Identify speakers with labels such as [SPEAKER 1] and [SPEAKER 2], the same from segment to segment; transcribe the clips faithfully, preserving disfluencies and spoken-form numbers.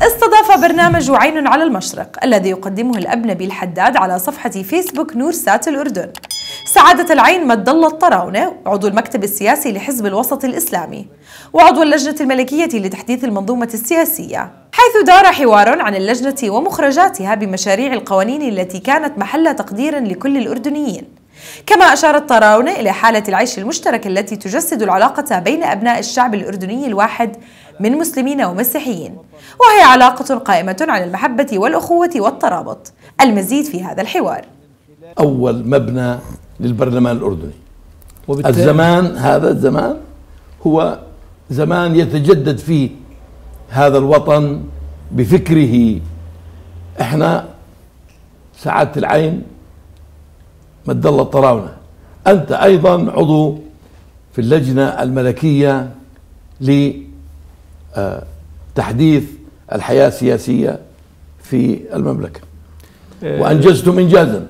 [SPEAKER 1] استضاف برنامج عين على المشرق الذي يقدمه الأب نبيل حداد على صفحة فيسبوك نور سات الأردن سعادة العين مد الله الطراونة، عضو المكتب السياسي لحزب الوسط الإسلامي وعضو اللجنة الملكية لتحديث المنظومة السياسية، حيث دار حوار عن اللجنة ومخرجاتها بمشاريع القوانين التي كانت محل تقدير لكل الأردنيين. كما أشار الطراونة إلى حالة العيش المشترك التي تجسد العلاقة بين أبناء الشعب الأردني الواحد من مسلمين ومسيحيين، وهي علاقة قائمة على المحبة والأخوة والترابط. المزيد في هذا الحوار.
[SPEAKER 2] أول مبنى للبرلمان الأردني، الزمان هذا الزمان هو زمان يتجدد فيه هذا الوطن بفكره. احنا سعادة العين مد الله الطراونة، أنت أيضا عضو في اللجنة الملكية لتحديث الحياة السياسية في المملكة، وأنجزتم إنجازا.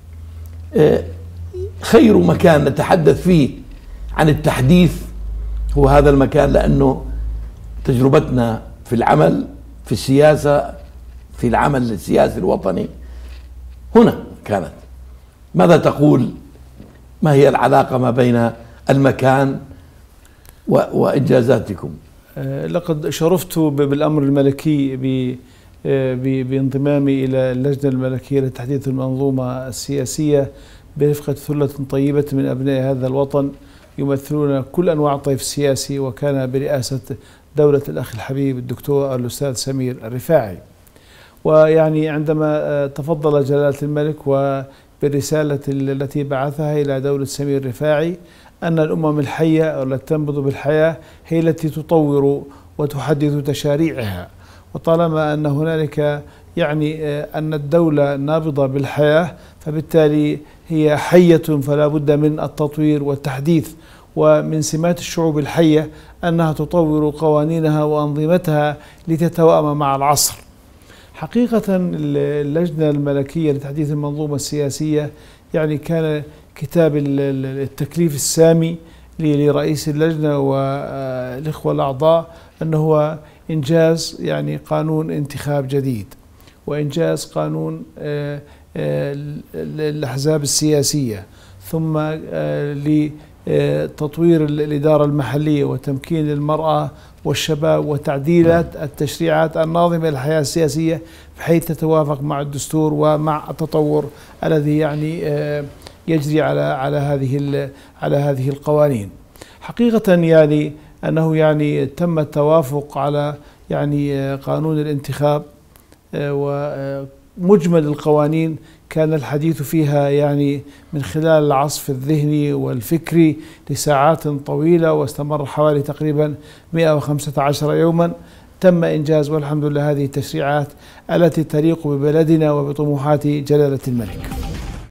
[SPEAKER 2] خير مكان نتحدث فيه عن التحديث هو هذا المكان، لأنه تجربتنا في العمل في السياسة في العمل السياسي الوطني هنا كانت. ماذا تقول؟ ما هي العلاقة ما بين المكان وإنجازاتكم؟
[SPEAKER 3] لقد شرفت بالأمر الملكي بانضمامي إلى اللجنة الملكية لتحديث المنظومة السياسية برفقة ثلة طيبة من أبناء هذا الوطن يمثلون كل أنواع الطيف السياسي، وكان برئاسة دولة الأخ الحبيب الدكتور الأستاذ سمير الرفاعي. ويعني عندما تفضل جلالة الملك وبالرسالة التي بعثها إلى دولة سمير الرفاعي أن الأمم الحية التي تنبض بالحياة هي التي تطور وتحدث تشاريعها، وطالما أن هنالك يعني أن الدولة نابضة بالحياة فبالتالي هي حية، فلا بد من التطوير والتحديث. ومن سمات الشعوب الحية أنها تطور قوانينها وأنظمتها لتتوائم مع العصر. حقيقة اللجنة الملكية لتحديث المنظومة السياسية يعني كان كتاب التكليف السامي لرئيس اللجنة والإخوة الأعضاء أنه هو إنجاز يعني قانون انتخاب جديد، وإنجاز قانون الأحزاب السياسية، ثم لتطوير الإدارة المحلية وتمكين المرأة والشباب وتعديلات التشريعات الناظمة للحياة السياسية بحيث تتوافق مع الدستور ومع التطور الذي يعني يجري على على هذه على هذه القوانين. حقيقة يعني أنه يعني تم التوافق على يعني قانون الانتخاب، ومجمل القوانين كان الحديث فيها يعني من خلال العصف الذهني والفكري لساعات طويلة، واستمر حوالي تقريبا مئة وخمسة عشر يوما. تم إنجاز والحمد لله هذه التشريعات التي تليق ببلدنا وبطموحات جلالة الملك.